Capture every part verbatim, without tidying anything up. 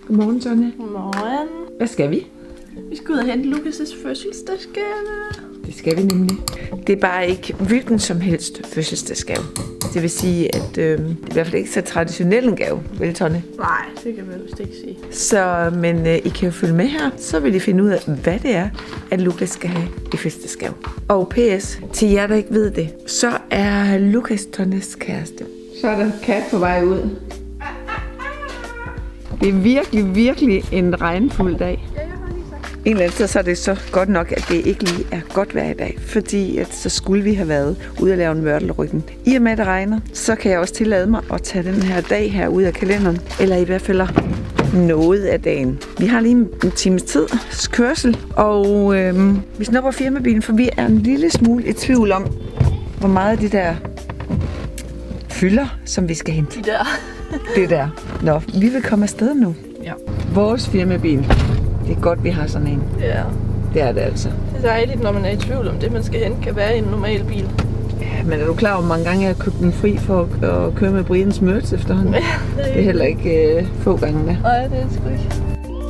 Godmorgen, Tonja. Godmorgen. Hvad skal vi? Vi skal ud og hente Lukas' fødselsdagsgave. Det skal vi nemlig. Det er bare ikke hvilken som helst fødselsdagsgave. Det vil sige, at øh, det er i hvert fald ikke så traditionel en gave, vel, Tonja? Nej, det kan man vist ikke sige. Så, men øh, I kan jo følge med her, så vil I finde ud af, hvad det er, at Lukas skal have i fødselsdagsgave. Og P S, til jer, der ikke ved det, så er Lukas Tonjas kæreste. Så er der kat på vej ud. Det er virkelig, virkelig en regnfuld dag. En eller anden sted, så er det så godt nok, at det ikke lige er godt vejr i dag, fordi at så skulle vi have været ude og lave en mørtelryggen. I og med, at det regner, så kan jeg også tillade mig at tage den her dag her ud af kalenderen, eller i hvert fald noget af dagen. Vi har lige en times tid kørsel, og øhm, vi snupper firmabilen, for vi er en lille smule i tvivl om, hvor meget det der fylder, som vi skal hente. De der. Det der. Nå, vi vil komme afsted nu. Ja. Vores firmabil. Det er godt, vi har sådan en. Ja. Det er det altså. Det er dejligt, når man er i tvivl om det, man skal hente, kan være i en normal bil. Ja, men er du klar over, hvor mange gange jeg har købt den fri for at, at køre med Brians Merch efterhånden? Ja, det, er det er heller ikke øh, få gange da. Nej, det er det sgu ikke.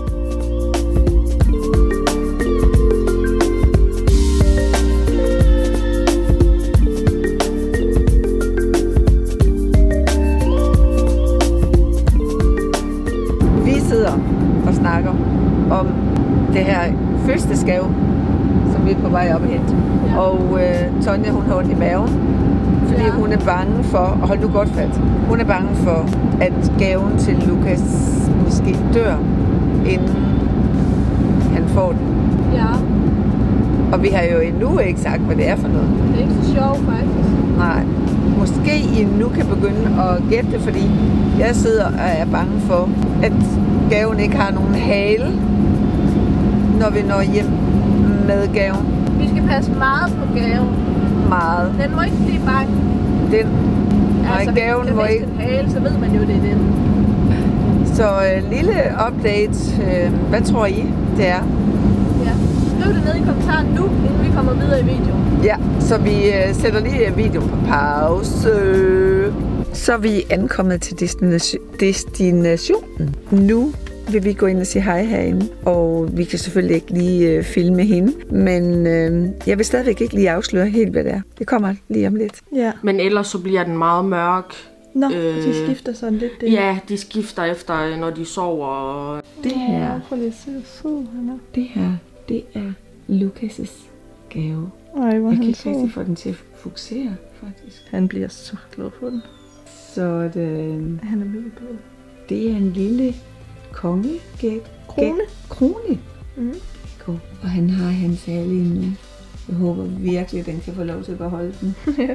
Og snakker om det her fødselsdagsgave, som vi er på vej op og hente. Ja. Og øh, Tonja, hun har ondt i maven, fordi ja. hun er bange for, og hold nu godt fat, hun er bange for, at gaven til Lukas måske dør, inden han får den. Ja. Og vi har jo endnu ikke sagt, hvad det er for noget. Det er ikke så sjovt, faktisk. Nej. Måske I nu kan begynde at gætte det, fordi jeg sidder og er bange for, at gaven ikke har nogen hale, når vi når hjem med gaven. Vi skal passe meget på gaven. Meget. Den må ikke blive bange. Den. Nej, altså, gaven må ikke. En hale, så ved man jo, det er den. Så uh, lille update. Uh, hvad tror I, det er? Ja. Skriv det ned i kommentaren nu, inden vi kommer videre i videoen. Ja, så vi uh, sætter lige videoen på pause. Så er vi ankommet til destination, destinationen. Nu vil vi gå ind og sige hej herinde, og vi kan selvfølgelig ikke lige øh, filme hende, men øh, jeg vil stadigvæk ikke lige afsløre helt, hvad det er. Det kommer lige om lidt. Ja. Men ellers så bliver den meget mørk. Nå, øh, de skifter sådan lidt. Det. Ja, de skifter efter, når de sover. Det her, prøv lige at se, hvor sød han er. Det her, det er Lukas' gave. Ej, hvor jeg han kan ikke rigtig få den til at fokusere, faktisk. Han bliver så glad for den. Så det, han er mega blød. Det er en lille kongegæk. Krone. Krone. Mm. Og han har hans hale nu. Jeg håber virkelig, at den kan få lov til at beholde den. Ja.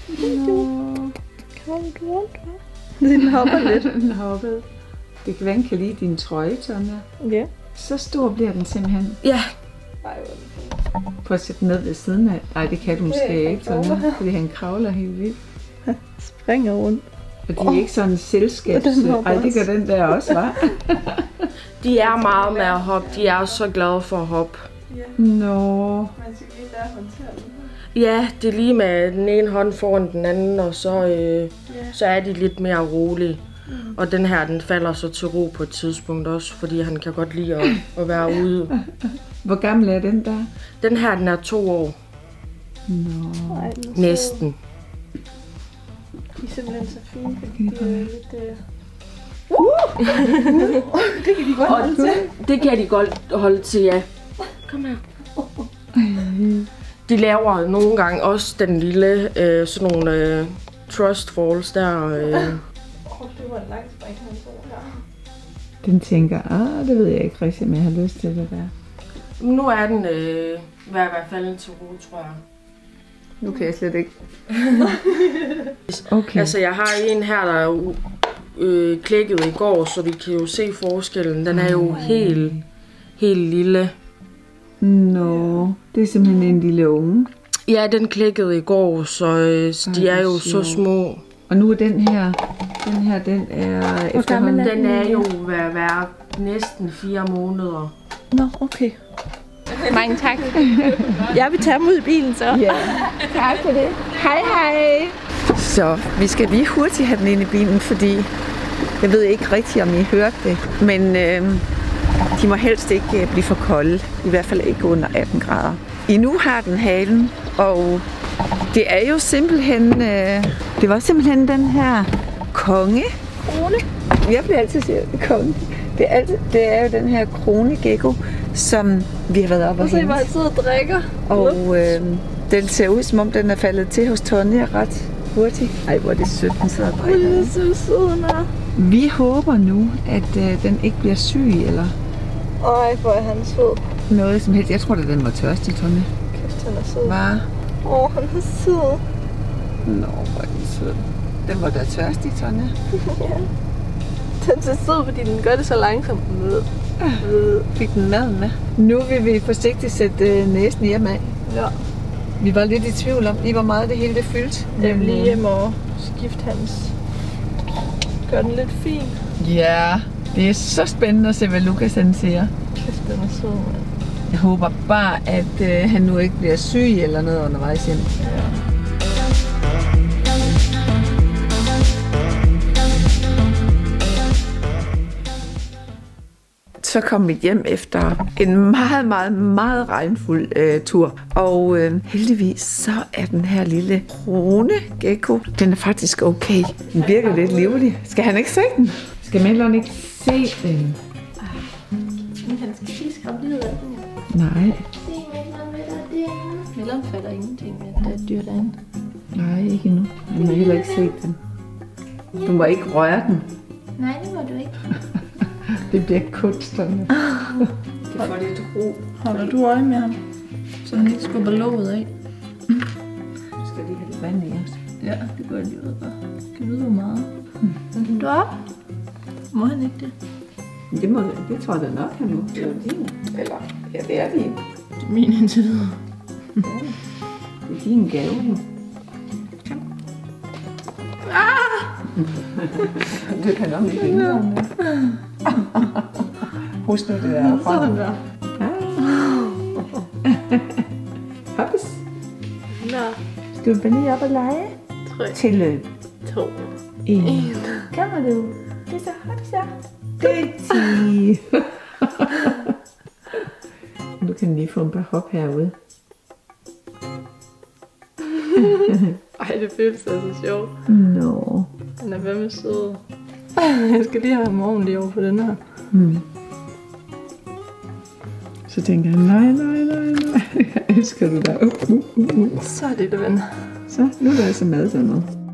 Kom du rundt, hva'? Den hopper lidt. Den hoppede. Det kan være, kan lide din trøje, Tonja. Ja. Så stor bliver den simpelthen. Ja. Prøv at sætte den ned ved siden af. Nej, det kan du måske ikke, Tonja, fordi han kravler helt vildt. Springer rundt. Og de er oh. ikke sådan selskabs... Ej, det gør den der også, hva'? De er meget med at hoppe. De er så glade for at hoppe. Ja. Nå. Man skal lige lære at håndtere den. Ja, det er lige med den ene hånd foran den anden, og så, øh, yeah. så er de lidt mere rolige. Mm. Og den her, den falder så til ro på et tidspunkt også, fordi han kan godt lide at, at være ude. Hvor gammel er den der? Den her, den er to år. Nå. Ej, næsten. De er simpelthen så fine, fordi de er lidt... Uh! Uh! Det kan de godt holde til. Det kan de godt holde til, ja. Kom her. De laver nogle gange også den lille, øh, sådan nogle øh, trust falls der. Øh. Det var en lang spring, han så her. Den tænker, ah, det ved jeg ikke rigtig, men jeg har lyst til det der. Nu er den øh, i hvert fald til ro, tror jeg. Nu kan jeg slet ikke. Okay. Altså, jeg har en her, der er øh, klækket i går, så vi kan jo se forskellen. Den er jo helt, helt lille. Nå, det er simpelthen en lille unge. Ja, den klækkede i går, så, øh, så de er jo så små. Og nu er den her, den her, den er efterhånden. Den er jo ved at være næsten fire måneder. Nå, okay. Mange tak. Jeg vil tage dem ud i bilen så. Ja, tak for det. Hej hej. Så vi skal lige hurtigt have den ind i bilen, fordi Jeg ved ikke rigtigt, om I hørte det, men øh, de må helst ikke øh, blive for kolde. I hvert fald ikke under atten grader. I nu har den halen, og det er jo simpelthen, øh, det var simpelthen den her konge. Krone. Jeg bliver altid sagt konge. Det er, altid, det er jo den her kronegekko, som vi har været oppe og hente. Og så I bare sidder og drikker. Og øh, den ser ud, som om den er faldet til hos Tonja ret hurtigt. Ej, hvor er det sødt, den sidder og drikker. Det er så sød, den er. Vi håber nu, at øh, den ikke bliver syg, eller Ej, hvor er han sød. noget som helst. Jeg tror, at den var tørstig, Tonja. Kæft, han er sød. Var? Åh, oh, han er sød. Nå, hvor er den sød. Den var da tørstig, Tonja. Ja. Den ser sød, fordi den gør det så langsomt. Fik den maden med. Nu vil vi forsigtigt sætte øh, næsen hjem af. Ja. Vi var lidt i tvivl om, lige hvor meget det hele det fyldte. Jeg vil lige hjem og skifte hans. Gør den lidt fin. Ja, det er så spændende at se, hvad Lukas han siger. Kæft, den er sød, mand. Jeg håber bare, at øh, han nu ikke bliver syg eller noget undervejs hjem. Ja. Så kom vi hjem efter en meget, meget, meget regnfuld øh, tur. Og øh, heldigvis så er den her lille kronegekko, den er faktisk okay. Den virker lidt livlig. Skal han ikke se den? Skal Mellon ikke se den? Men han skal lige skræmme livet af den, ja. Nej. Se, Mellon, hvad der er derinde. Mellon fatter ingenting med, at der er et dyr derinde. Nej, ikke endnu. Han har heller ikke set den. Du må ikke røre den. Nej, det må du ikke. Det bliver kunst, Tonja. Det får lidt ro. Holder du øje med ham, så han ikke skubber låget af? Du skal lige have lidt vand i os. Ja, det går jeg lige ud og kan vide, hvor meget. Mm. Du er op? Må han ikke det? Det, må, det tror jeg da nok, han må. Det er din. Eller, ja, det er din. Det er min indtil videre. Ja, det er din gave. Ah! Du kan nok ikke vinde om det. Husk nu det der fra. Sådan der. Hoppes. Nå. Skal vi bare lige op og lege? Tre. Tilløb. To. En. Kommer du? Det er så hop så. Det er ti. Nu kan lige få en par hop herude. Ej, det føles altså sjovt. Nå. Han er fandme sød. Jeg skal lige have ham ordentligt over på den her. Hmm. Så tænker jeg, nej, nej, nej, nej. Jeg elsker du der. Uh, uh, uh, uh. Så er det det, ven. Så, nu er der altså mad til noget.